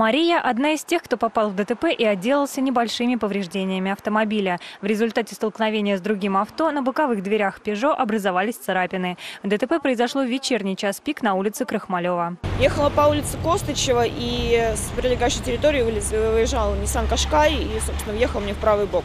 Мария – одна из тех, кто попал в ДТП и отделался небольшими повреждениями автомобиля. В результате столкновения с другим авто на боковых дверях «Пежо» образовались царапины. ДТП произошло в вечерний час пик на улице Крахмалева. Ехала по улице Костычева и с прилегающей территории выезжал Nissan Qashqai и, собственно, въехал мне в правый бок.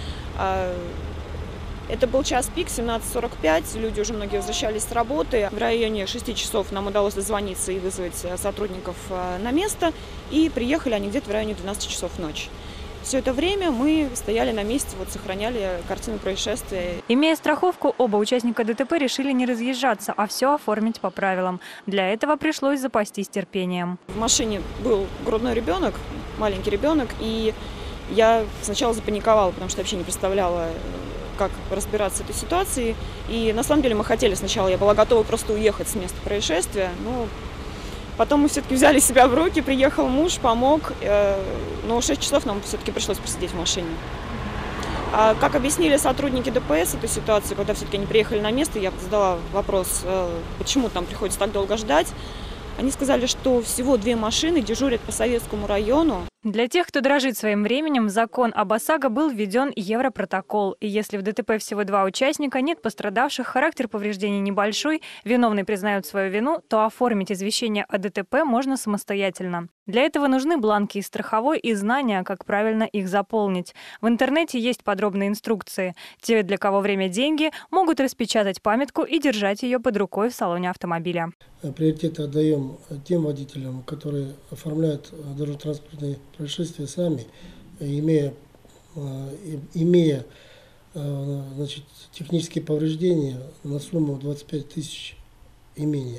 Это был час пик, 17:45, люди уже многие возвращались с работы. В районе 6 часов нам удалось дозвониться и вызвать сотрудников на место. И приехали они где-то в районе 12 часов ночи. Все это время мы стояли на месте, сохраняли картину происшествия. Имея страховку, оба участника ДТП решили не разъезжаться, а все оформить по правилам. Для этого пришлось запастись терпением. В машине был грудной ребенок, маленький ребенок, и я сначала запаниковала, потому что вообще не представляла, как разбираться с этой ситуацией. И на самом деле мы хотели сначала, я была готова просто уехать с места происшествия. Но потом мы все-таки взяли себя в руки, приехал муж, помог. Но 6 часов нам все-таки пришлось посидеть в машине. А как объяснили сотрудники ДПС эту ситуацию, когда все-таки они приехали на место, я задала вопрос, почему там приходится так долго ждать. Они сказали, что всего 2 машины дежурят по Советскому району. Для тех, кто дорожит своим временем, в закон об ОСАГО был введен Европротокол. И если в ДТП всего 2 участника, нет пострадавших, характер повреждений небольшой, виновные признают свою вину, то оформить извещение о ДТП можно самостоятельно. Для этого нужны бланки из страховой и знания, как правильно их заполнить. В интернете есть подробные инструкции. Те, для кого время – деньги, могут распечатать памятку и держать ее под рукой в салоне автомобиля. Приоритет отдаем тем водителям, которые оформляют дорожно-транспортные происшествия сами, имея технические повреждения на сумму 25 тысяч и менее.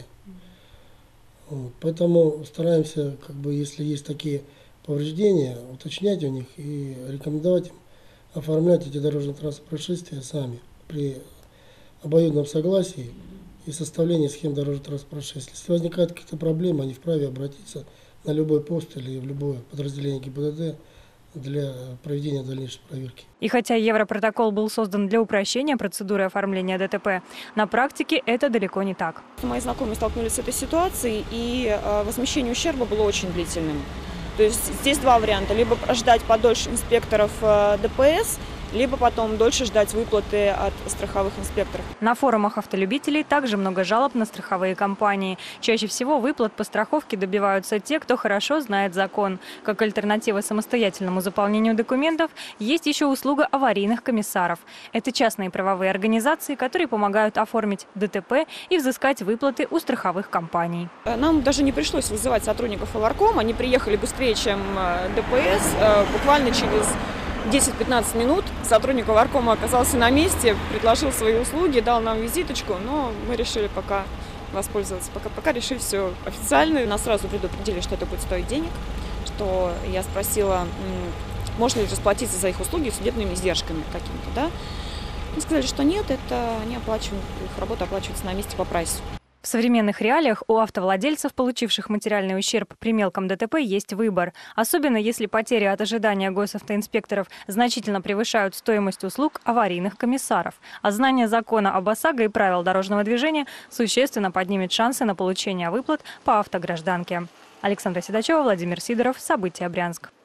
Поэтому стараемся, если есть такие повреждения, уточнять у них и рекомендовать им оформлять эти дорожно-транспортные происшествия сами при обоюдном согласии и составлении схем дорожно-транспортных происшествий. Если возникают какие-то проблемы, они вправе обратиться на любой пост или в любое подразделение ГИБДД для проведения дальнейшей проверки. И хотя Европротокол был создан для упрощения процедуры оформления ДТП, на практике это далеко не так. Мои знакомые столкнулись с этой ситуацией, и возмещение ущерба было очень длительным. То есть здесь 2 варианта. Либо ждать подольше инспекторов ДПС, либо потом дольше ждать выплаты от страховых инспекторов. На форумах автолюбителей также много жалоб на страховые компании. Чаще всего выплат по страховке добиваются те, кто хорошо знает закон. Как альтернатива самостоятельному заполнению документов есть еще услуга аварийных комиссаров. Это частные правовые организации, которые помогают оформить ДТП и взыскать выплаты у страховых компаний. Нам даже не пришлось вызывать сотрудников Аваркома, они приехали быстрее, чем ДПС, буквально через 10-15 минут сотрудник Аваркома оказался на месте, предложил свои услуги, дал нам визиточку, но мы решили пока воспользоваться, пока решили все официально. Нас сразу предупредили, что это будет стоить денег, что я спросила, можно ли расплатиться за их услуги судебными издержками какими-то, да? Они сказали, что нет, это они оплачивают, их работа оплачивается на месте по прайсу. В современных реалиях у автовладельцев, получивших материальный ущерб при мелком ДТП, есть выбор. Особенно если потери от ожидания госавтоинспекторов значительно превышают стоимость услуг аварийных комиссаров. А знание закона об ОСАГО и правил дорожного движения существенно поднимет шансы на получение выплат по автогражданке. Александра Седачева, Владимир Сидоров. События. Брянск.